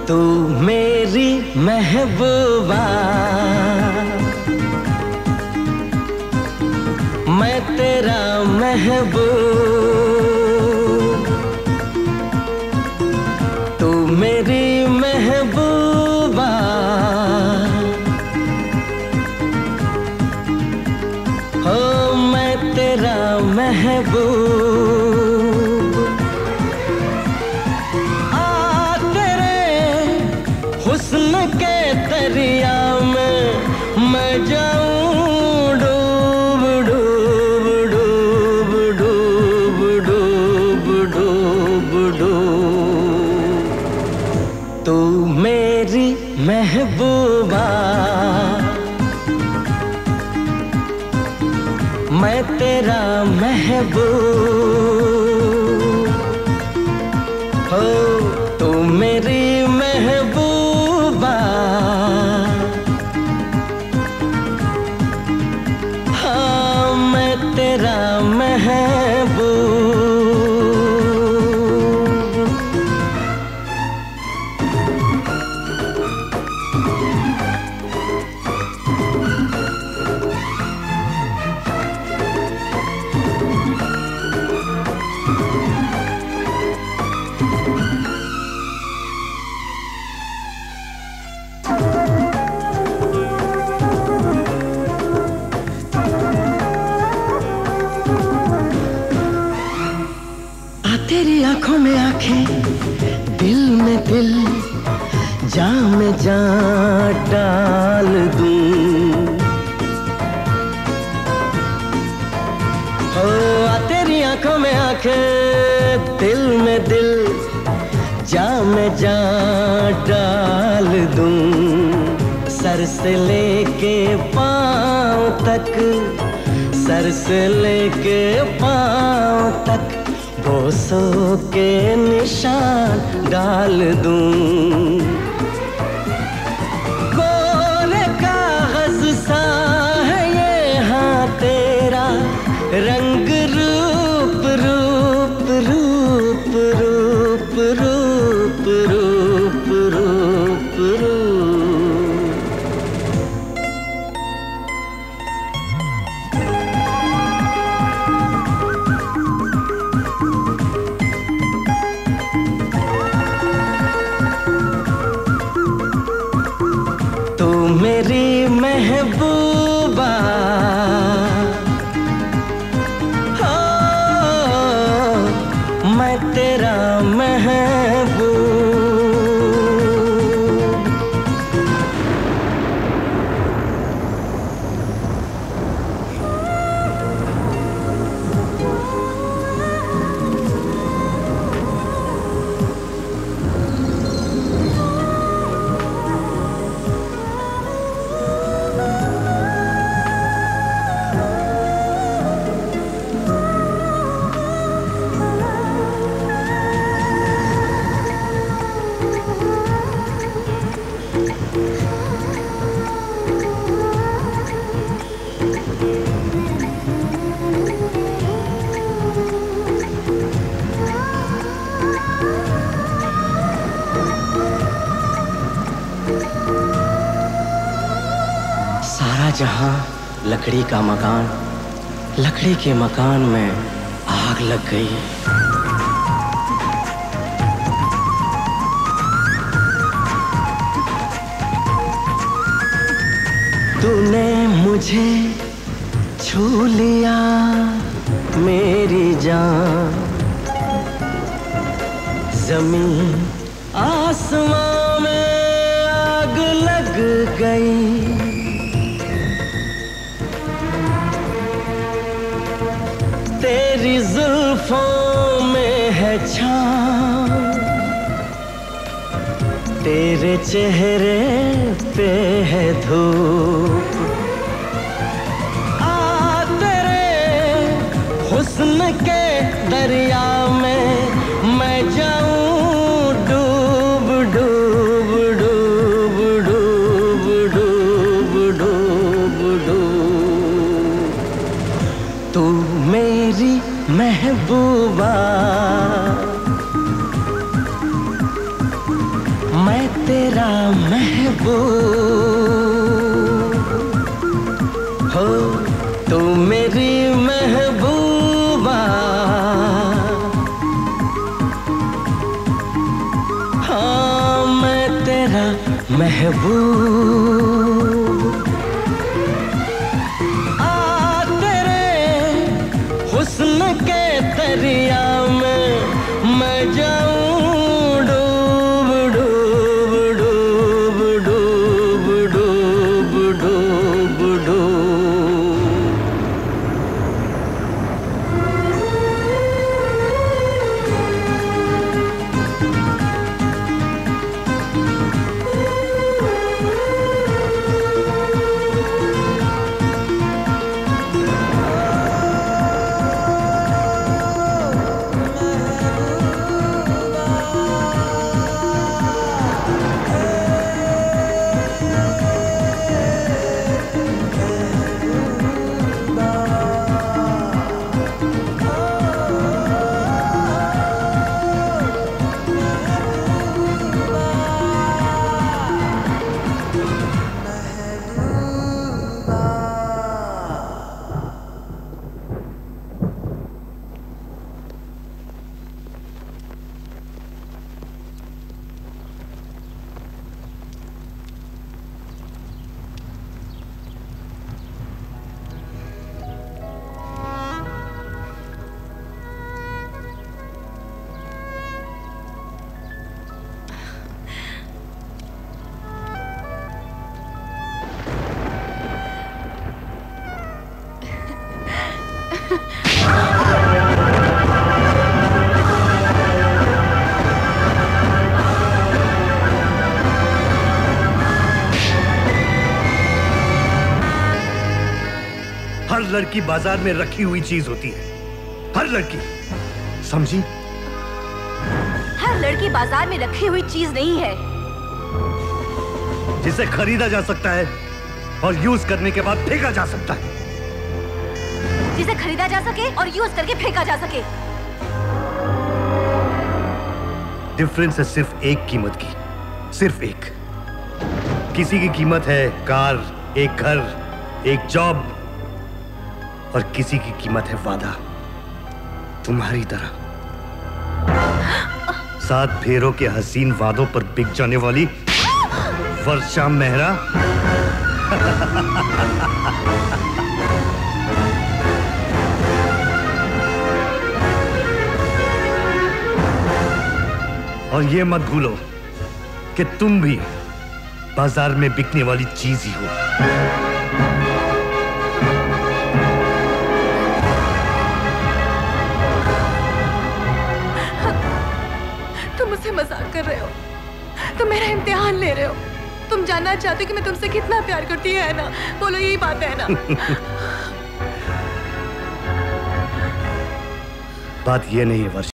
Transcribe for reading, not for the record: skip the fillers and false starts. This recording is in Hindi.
तू मेरी महबूबा, मैं तेरा महबूब। तू मेरी महबूबा, हो मैं तेरा महबूब। आ तेरे हुस्न के दरिया में मैं जाऊं डूब डूब डूब डूब डूब डूब डूब। तू मेरी महबूबा, मैं तेरा महबूब। हो तू मेरी महबूबा, हाँ मैं तेरा महबूब। तेरी आंखों में आंखें, दिल में दिल, जान में जान डाल दूं। हो तेरी आंखों में आंखें, दिल में दिल, जान में जान डाल दूं। सर से लेके पांव तक, सर से लेके पांव तक बोसों के निशान डाल दूं। कोरे कागज सा है ये हाँ तेरा रंग रूप रूप रूप रूप रूप रूप रूप रूप। तू मेरी महबूबा, हो मैं तेरा महबूब। सारा जहां लकड़ी का मकान, लकड़ी के मकान में आग लग गई। तूने मुझे छू लिया मेरी जान, जमीन आसमां में आग लग गई। तेरी जुल्फों में है छाँव, तेरे चेहरे पे है धूप। आ तेरे हुस्न के दरिया में मैं जाऊं डूब डूब डूब डूब डूब डूब डूब। तू मेरी महबूबा, मैं तेरा महबूब हो, तू मेरी महबूबा। हाँ मैं तेरा महबूब। आ तेरे हुस्न के दरिया में मैं जाऊं डूब डूब डूब डूब डूब डूब डूब। हर लड़की बाजार में रखी हुई चीज होती है, हर लड़की, समझी? हर लड़की बाजार में रखी हुई चीज नहीं है जिसे खरीदा जा सकता है और यूज करने के बाद फेंका जा सकता है। जिसे खरीदा जा सके और यूज करके फेंका जा सके। डिफरेंस है सिर्फ एक कीमत की, सिर्फ एक। किसी की कीमत है कार, एक घर, एक जॉब, और किसी की कीमत है वादा, तुम्हारी तरह। 7 फेरों के हसीन वादों पर बिक जाने वाली वर्षा मेहरा। और ये मत भूलो कि तुम भी बाजार में बिकने वाली चीज ही हो। तुम मुझसे मजाक कर रहे हो, तुम मेरा इम्तिहान ले रहे हो। तुम जानना चाहते हो कि मैं तुमसे कितना प्यार करती हूँ, है ना? बोलो, यही बात है ना? बात ये नहीं है वर्षा।